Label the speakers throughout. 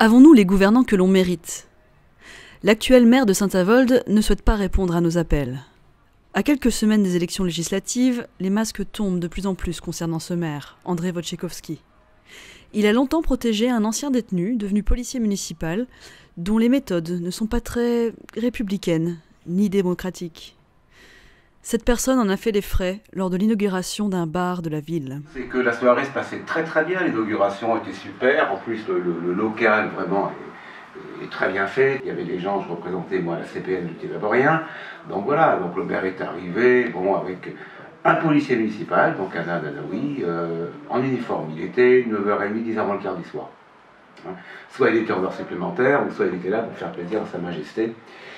Speaker 1: Avons-nous les gouvernants que l'on mérite? L'actuel maire de Saint-Avold ne souhaite pas répondre à nos appels. À quelques semaines des élections législatives, les masques tombent de plus en plus concernant ce maire, André Wojciechowski. Il a longtemps protégé un ancien détenu, devenu policier municipal, dont les méthodes ne sont pas très républicaines, ni démocratiques. Cette personne en a fait les frais lors de l'inauguration d'un bar de la ville.
Speaker 2: C'est que la soirée se passait très très bien, l'inauguration était super, en plus le local vraiment est très bien fait. Il y avait des gens, je représentais moi la CPN du Tévaborien, donc voilà, donc le maire est arrivé, bon, avec un policier municipal, donc un Danaoui, en uniforme. Il était 9h30, 10h avant le quart du soir. Soit il était en heure supplémentaire, ou soit il était là pour faire plaisir à Sa Majesté.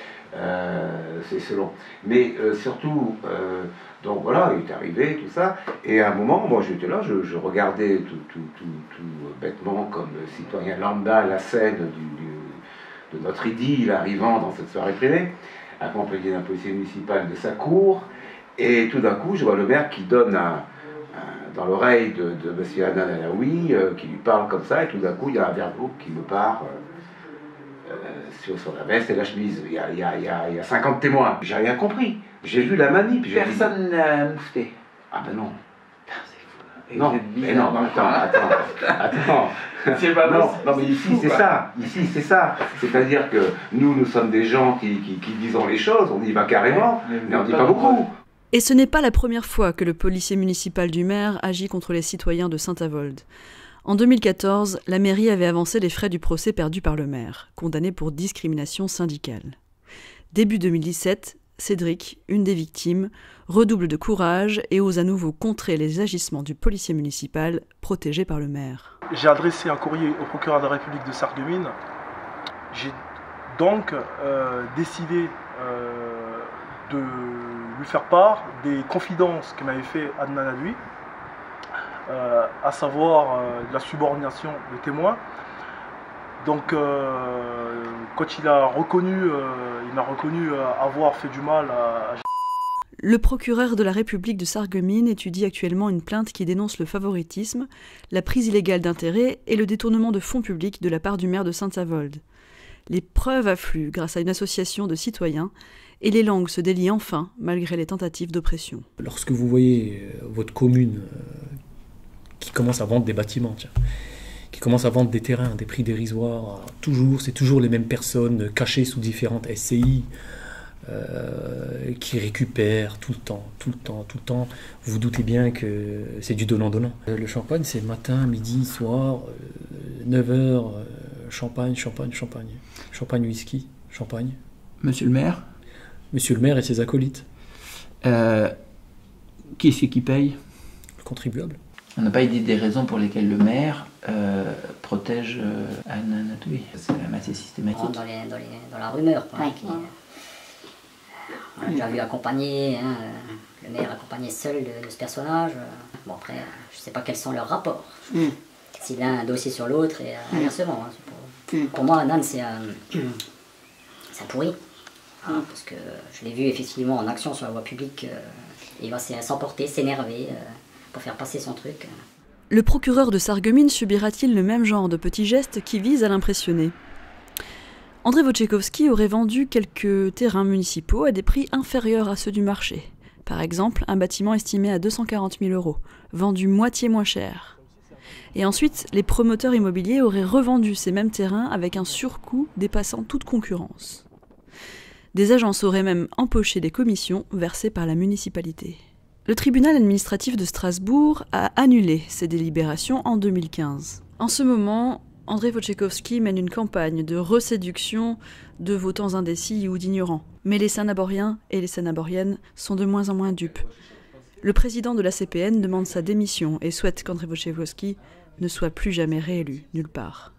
Speaker 2: C'est selon. Mais surtout, donc voilà, il est arrivé, tout ça, et à un moment, moi j'étais là, je regardais tout bêtement, comme citoyen lambda, la scène de notre idylle arrivant dans cette soirée privée, accompagné d'un policier municipal de sa cour, et tout d'un coup, je vois le maire qui donne dans l'oreille de M. Adnan Alaoui, qui lui parle comme ça, et tout d'un coup, il y a un verre d'eau qui me part sur la veste et la chemise. Il y a 50 témoins. J'ai rien compris. J'ai vu la manip.
Speaker 3: Personne n'a moufté.
Speaker 2: Ah ben non.
Speaker 3: Non,
Speaker 2: mais non, attends.
Speaker 3: C'est pas
Speaker 2: non, mais ici c'est ça. Ici c'est ça. C'est-à-dire que nous sommes des gens qui disons les choses, on y va carrément, mais on ne dit pas beaucoup.
Speaker 1: Et ce n'est pas la première fois que le policier municipal du maire agit contre les citoyens de Saint-Avold. En 2014, la mairie avait avancé les frais du procès perdu par le maire, condamné pour discrimination syndicale. Début 2017, Cédric, une des victimes, redouble de courage et ose à nouveau contrer les agissements du policier municipal protégé par le maire.
Speaker 4: J'ai adressé un courrier au procureur de la République de Sarreguemines. J'ai donc décidé de lui faire part des confidences que m'avait fait Adnan Alaoui, à savoir la subordination de témoins. Donc quand il m'a reconnu avoir fait du mal à...
Speaker 1: Le procureur de la République de Sarreguemines étudie actuellement une plainte qui dénonce le favoritisme, la prise illégale d'intérêts et le détournement de fonds publics de la part du maire de Saint-Avold. Les preuves affluent grâce à une association de citoyens et les langues se délient enfin malgré les tentatives d'oppression.
Speaker 5: Lorsque vous voyez votre commune qui commence à vendre des bâtiments, qui commence à vendre des terrains à des prix dérisoires, c'est toujours les mêmes personnes cachées sous différentes SCI qui récupèrent tout le temps. Vous vous doutez bien que c'est du donnant-donnant. Le champagne, c'est matin, midi, soir, 9h, champagne, whisky, champagne.
Speaker 3: Monsieur le maire?
Speaker 5: Monsieur le maire et ses acolytes.
Speaker 3: Qui c'est qui paye?
Speaker 5: Le contribuable.
Speaker 3: On n'a pas idée des raisons pour lesquelles le maire protège Adnan Alaoui. C'est quand même assez systématique.
Speaker 6: Dans la rumeur. On l'a déjà vu accompagner, le maire accompagné seul de ce personnage. Bon après, je ne sais pas quels sont leurs rapports. S'il a un dossier sur l'autre et inversement. Pour moi, Adnan, c'est un pourri. Parce que je l'ai vu effectivement en action sur la voie publique. Il va s'emporter, s'énerver pour faire passer son truc.
Speaker 1: Le procureur de Sarreguemines subira-t-il le même genre de petits gestes qui visent à l'impressionner? André Wojciechowski aurait vendu quelques terrains municipaux à des prix inférieurs à ceux du marché. Par exemple, un bâtiment estimé à 240 000 €, vendu moitié moins cher. Et ensuite, les promoteurs immobiliers auraient revendu ces mêmes terrains avec un surcoût dépassant toute concurrence. Des agences auraient même empoché des commissions versées par la municipalité. Le tribunal administratif de Strasbourg a annulé ces délibérations en 2015. En ce moment, André Wojciechowski mène une campagne de reséduction de votants indécis ou d'ignorants. Mais les Saint-Naboriens et les Saint-Naboriennes sont de moins en moins dupes. Le président de la CPN demande sa démission et souhaite qu'André Wojciechowski ne soit plus jamais réélu nulle part.